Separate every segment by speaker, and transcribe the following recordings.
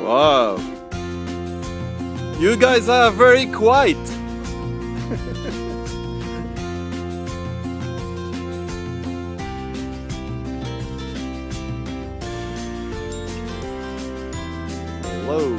Speaker 1: Wow. You guys are very quiet. Hello.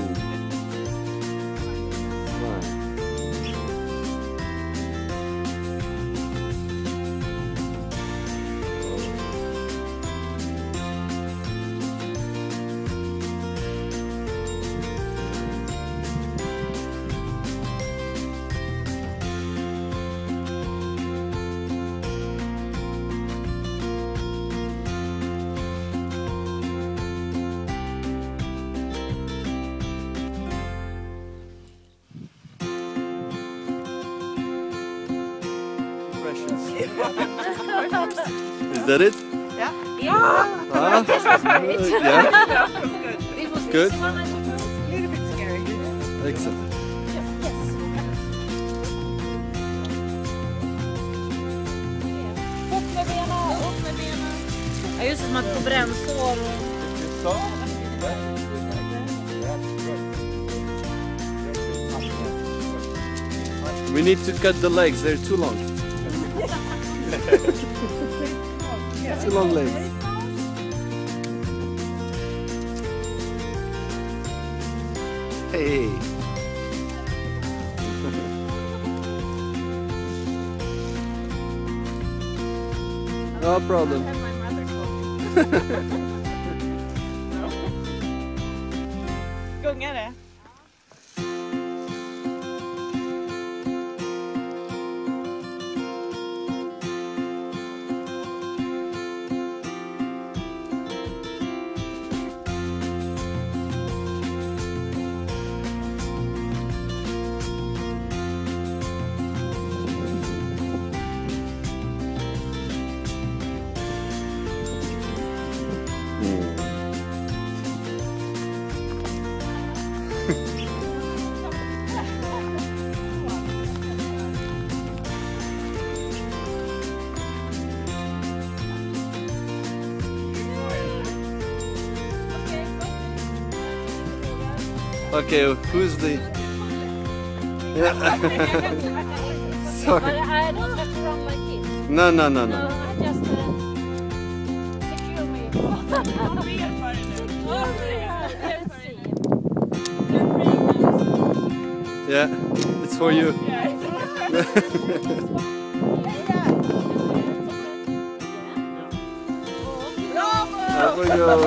Speaker 1: Is that it?
Speaker 2: Yeah.
Speaker 1: Yeah.
Speaker 2: It was
Speaker 1: Good.
Speaker 2: a little bit scary.
Speaker 1: Excellent.
Speaker 2: Upp med benen. Ja, just det, som att få brännsår.
Speaker 1: We need to cut the legs, they're too long. Too long legs. Hey. No problem.
Speaker 2: Gungar det.
Speaker 1: Okay, who's the... Sorry.
Speaker 2: But I don't have to run like it.
Speaker 1: No.
Speaker 2: No, I just secure me.
Speaker 1: Yeah, it's for you. There we go.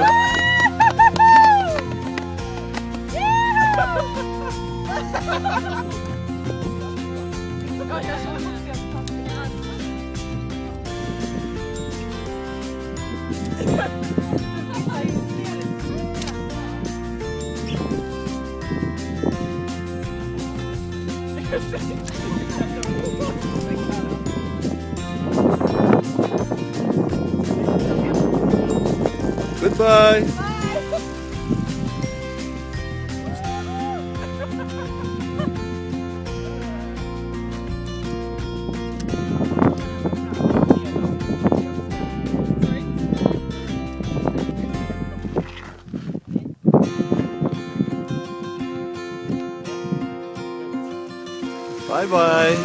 Speaker 1: Goodbye. Bye-bye.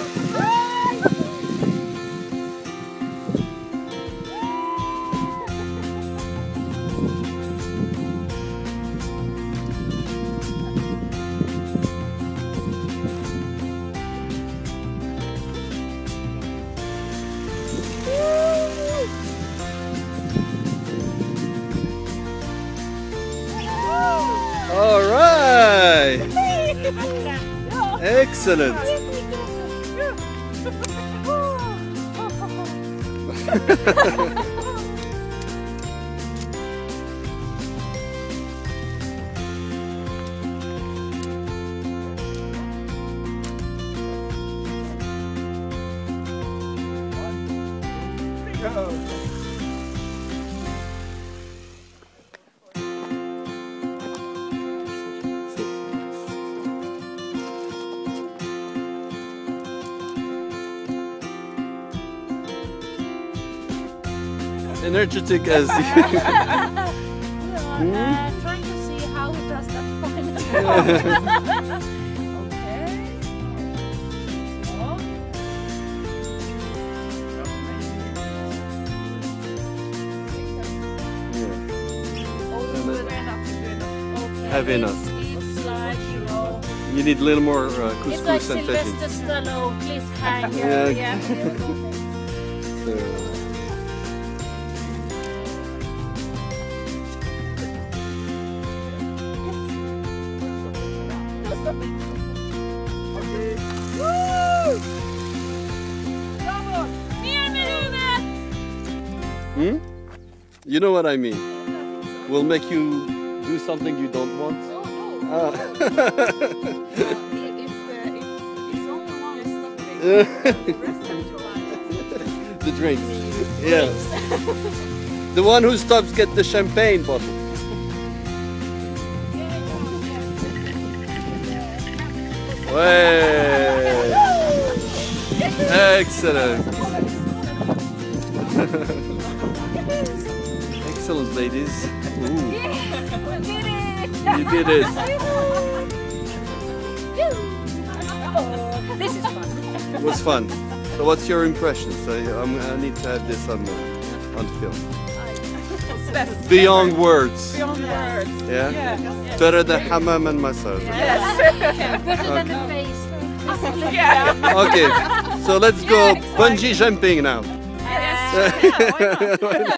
Speaker 1: All right. Excellent. Energetic as
Speaker 2: Trying to see how he does that final
Speaker 1: Have enough. You need a little more couscous
Speaker 2: It's like
Speaker 1: and tagine.
Speaker 2: Sylvester Stallone, cliffhanger.
Speaker 1: Yeah. So, you know what I mean? We'll make you do something you don't want. The drinks. Yeah. The one who stops get the champagne bottle. Way. Excellent. Excellent, ladies. Ooh. You did it.
Speaker 2: This is fun.
Speaker 1: It was fun. So what's your impressions? I need to have this on film. Beyond words.
Speaker 3: Beyond words.
Speaker 1: Yeah?
Speaker 3: Yeah.
Speaker 1: Better than hammam and massage.
Speaker 2: Better than the face.
Speaker 3: Yeah.
Speaker 1: Okay, so let's go bungee jumping now.
Speaker 3: Yes. Yeah, why not?